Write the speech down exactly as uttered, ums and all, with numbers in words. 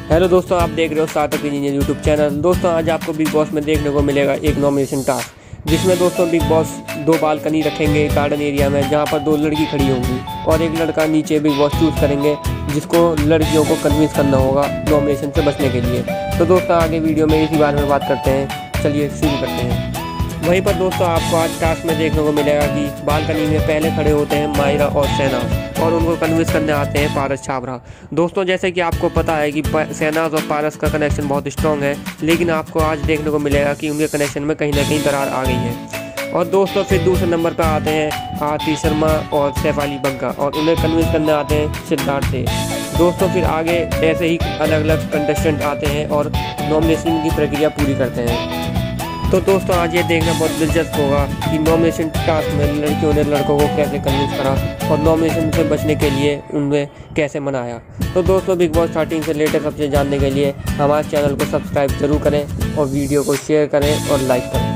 Hello दोस्तों, आप देख रहे हो स्टार्टअप इंजीनियर यूट्यूब चैनल। दोस्तों आज आपको बिग बॉस में देखने को मिलेगा एक नॉमिनेशन टास्क, जिसमें दोस्तों बिग बॉस दो बालकनी रखेंगे गार्डन एरिया में, जहां पर दो लड़की खड़ी होंगी और एक लड़का नीचे बिग बॉस चूज़ करेंगे, जिसको लड़कियों को कन्विंस करना होगा नॉमिनेशन से बचने के लिए। तो दोस्तों आगे वीडियो में इसी बारे में बात करते हैं, चलिए शुरू करते हैं। वहीं पर दोस्तों आपको आज टास्क में देखने को मिलेगा कि बालकनी में पहले खड़े होते हैं मायरा और शहनाज, और उनको कन्विंस करने आते हैं पारस छाबरा। दोस्तों जैसे कि आपको पता है कि शहनाज और पारस का कनेक्शन बहुत स्ट्रॉन्ग है, लेकिन आपको आज देखने को मिलेगा कि उनके कनेक्शन में कहीं ना कहीं दरार आ गई है। और दोस्तों फिर दूसरे नंबर पर आते हैं आरती शर्मा और सैफाली बग्गा, और उन्हें कन्विंस करने आते हैं सिद्धार्थ से। दोस्तों फिर आगे ऐसे ही अलग अलग कंटेस्टेंट आते हैं और नॉमिनेशन की प्रक्रिया पूरी करते हैं। तो दोस्तों आज ये देखना बहुत दिलचस्प होगा कि नॉमिनेशन टास्क में लड़कियों ने लड़कों को कैसे कन्विंस करा और नॉमिनेशन से बचने के लिए उन्हें कैसे मनाया। तो दोस्तों बिग बॉस थर्टीन से लेटेस्ट अपडेट जानने के लिए हमारे चैनल को सब्सक्राइब जरूर करें और वीडियो को शेयर करें और लाइक करें।